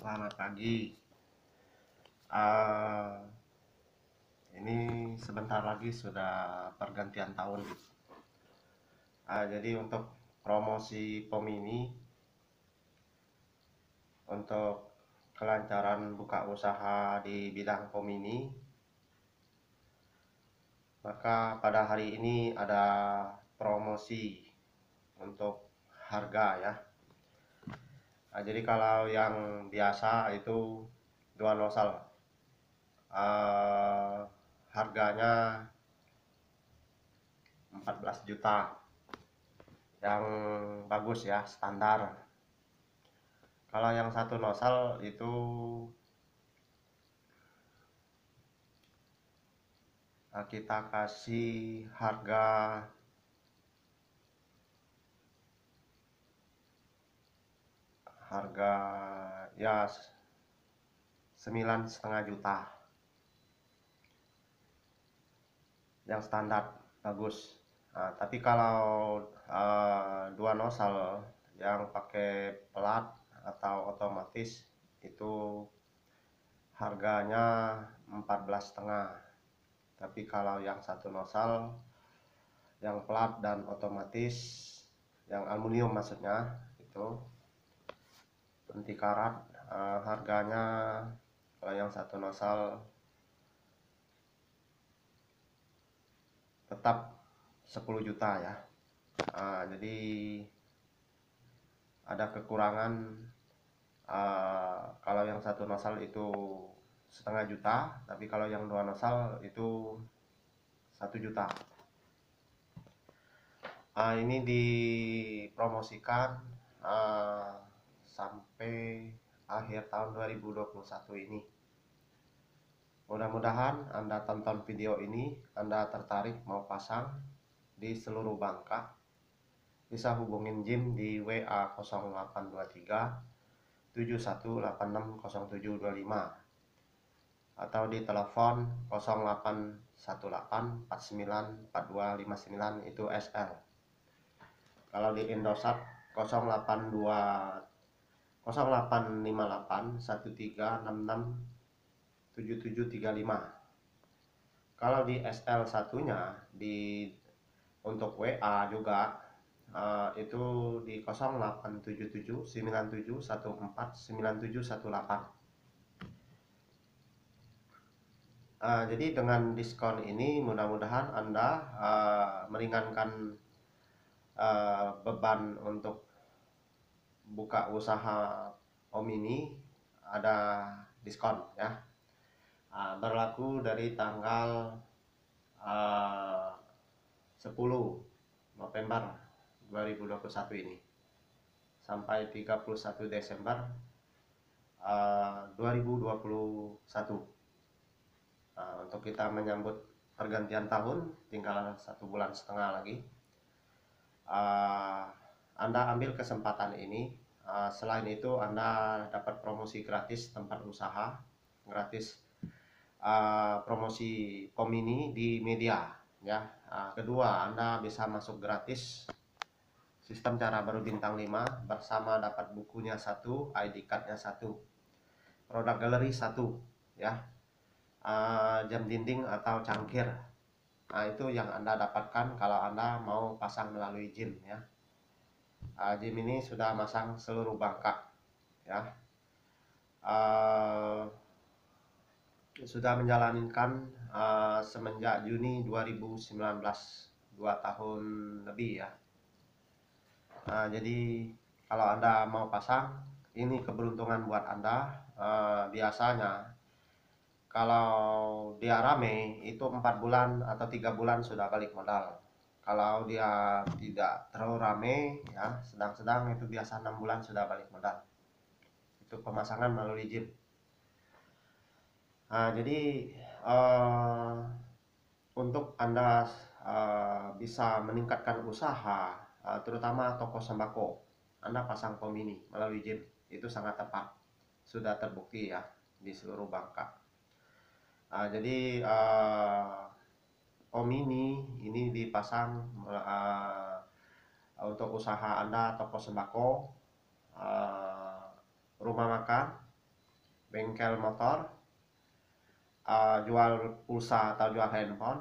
Selamat pagi. Eh, ini sebentar lagi sudah pergantian tahun. Jadi untuk promosi POM ini, untuk kelancaran buka usaha di bidang POM ini, maka pada hari ini ada promosi untuk harga ya. Jadi kalau yang biasa itu dua nosal, eh, harganya 14 juta, yang bagus ya, standar. Kalau yang satu nosal itu kita kasih harga ya 9,5 juta, yang standar bagus. Tapi kalau dua nosal yang pakai pelat atau otomatis itu harganya 14,5. Tapi kalau yang satu nosal yang pelat dan otomatis, yang aluminium maksudnya, itu anti karat, harganya kalau yang satu nosal tetap 10 juta ya. Jadi ada kekurangan, kalau yang satu nosal itu 0,5 juta, tapi kalau yang dua nosal itu 1 juta. Ini dipromosikan sampai akhir tahun 2021 ini. Mudah-mudahan Anda tonton video ini, Anda tertarik mau pasang di seluruh Bangka. Bisa hubungin Jim di WA 0823 71860725 atau di telepon 0818 49 42 59, itu SL. Kalau di Indosat 0858 1366 7735. Kalau di SL satunya untuk WA juga, itu di 0877 97 14 9718. Jadi dengan diskon ini mudah-mudahan Anda meringankan beban untuk buka usaha POM ini. Ada diskon ya, berlaku dari tanggal 10 November 2021 ini sampai 31 Desember 2021. Untuk kita menyambut pergantian tahun, tinggal 1,5 bulan lagi. Anda ambil kesempatan ini. Selain itu Anda dapat promosi gratis tempat usaha, gratis promosi POM ini di media ya. Kedua, Anda bisa masuk gratis sistem cara baru bintang 5 bersama dapat bukunya 1, ID cardnya 1, produk galeri 1 ya, jam dinding atau cangkir. Itu yang Anda dapatkan kalau Anda mau pasang melalui Jim ya. Jim ini sudah masang seluruh Bangka ya. Sudah menjalankan semenjak Juni 2019, 2 tahun lebih ya. Jadi kalau Anda mau pasang, ini keberuntungan buat Anda. Biasanya kalau dia rame itu 4 bulan atau 3 bulan sudah balik modal. Kalau dia tidak terlalu rame ya, sedang-sedang, itu biasa 6 bulan sudah balik modal. Itu pemasangan melalui Jim. Jadi untuk Anda bisa meningkatkan usaha, terutama toko sembako, Anda pasang POM ini melalui Jim, itu sangat tepat, sudah terbukti ya di seluruh Bangka. Jadi POM ini dipasang untuk usaha Anda, toko sembako, rumah makan, bengkel motor, jual pulsa atau jual handphone,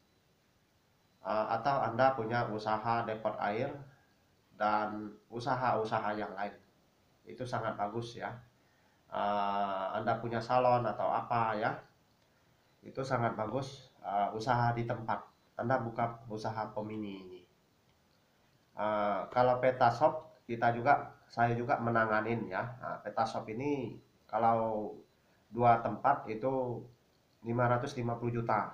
atau Anda punya usaha depot air dan usaha-usaha yang lain. Itu sangat bagus ya. Anda punya salon atau apa ya, itu sangat bagus. Usaha di tempat Anda buka usaha Pomini ini. Kalau Petashop saya juga menanganin ya. Petashop ini kalau 2 tempat itu 550 juta.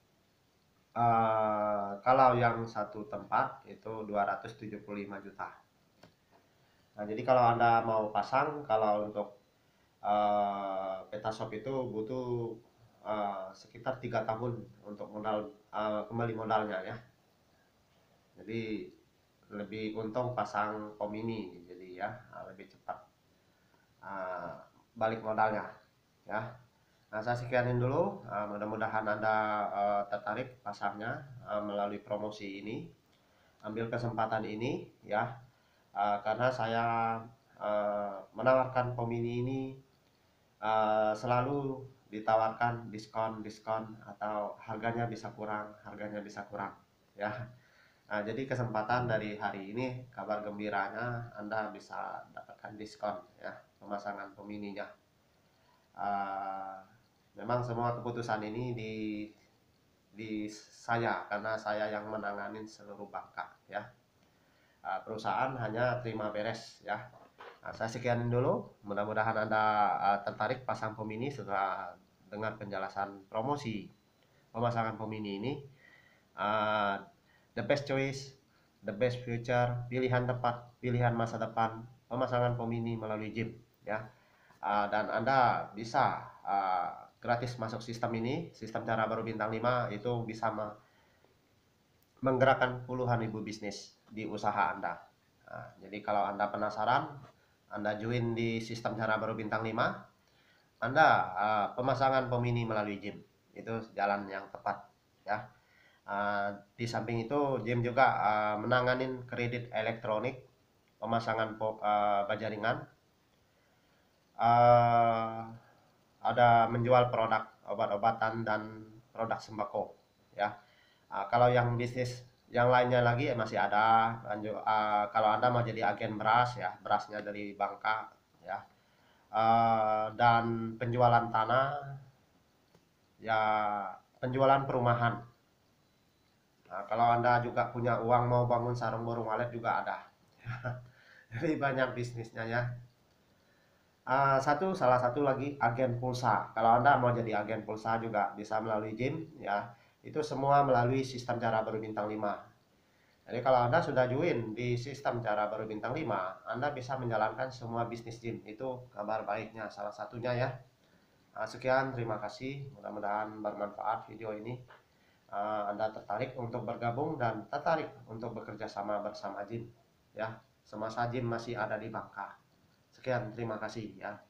Kalau yang 1 tempat itu 275 juta. Nah, jadi kalau Anda mau pasang, kalau untuk Petashop itu butuh sekitar 3 tahun untuk modal, kembali modalnya ya. Jadi lebih untung pasang Pomini, jadi ya lebih cepat balik modalnya ya. Nah, saya sekianin dulu. Mudah-mudahan Anda tertarik pasangnya melalui promosi ini. Ambil kesempatan ini ya, karena saya menawarkan Pomini ini selalu ditawarkan diskon atau harganya bisa kurang ya. Nah, jadi kesempatan dari hari ini, kabar gembiranya Anda bisa dapatkan diskon ya pemasangan Pomininya. Memang semua keputusan ini di saya, karena saya yang menanganin seluruh Bangka ya. Perusahaan hanya terima beres ya. Nah, saya sekianin dulu. Mudah-mudahan Anda tertarik pasang Pomini setelah dengar penjelasan promosi pemasangan Pomini ini. The best choice, the best future, pilihan tepat, pilihan masa depan, pemasangan Pomini melalui Jim ya. Dan Anda bisa gratis masuk sistem ini, sistem cara baru bintang 5 itu bisa menggerakkan puluhan ribu bisnis di usaha Anda. Nah, jadi kalau Anda penasaran, Anda join di sistem cara baru bintang 5, Anda pemasangan Pomini melalui Jim. Itu jalan yang tepat ya. Di samping itu Jim juga menanganin kredit elektronik, pemasangan baja ringan, ada menjual produk obat-obatan dan produk sembako ya. Kalau yang bisnis yang lainnya lagi masih ada. Kalau Anda mau jadi agen beras ya, berasnya dari Bangka ya, dan penjualan tanah ya, penjualan perumahan. Nah, kalau Anda juga punya uang mau bangun sarung burung walet juga ada. Jadi banyak bisnisnya ya. Salah satu lagi agen pulsa. Kalau Anda mau jadi agen pulsa juga bisa melalui Jim ya. Itu semua melalui sistem cara baru bintang 5. Jadi kalau Anda sudah join di sistem cara baru bintang 5, Anda bisa menjalankan semua bisnis Jim. Itu kabar baiknya salah satunya ya. Sekian, terima kasih. Mudah-mudahan bermanfaat video ini. Anda tertarik untuk bergabung dan tertarik untuk bekerja sama bersama Jim ya. Semasa Jim masih ada di Bangka. Sekian, terima kasih ya.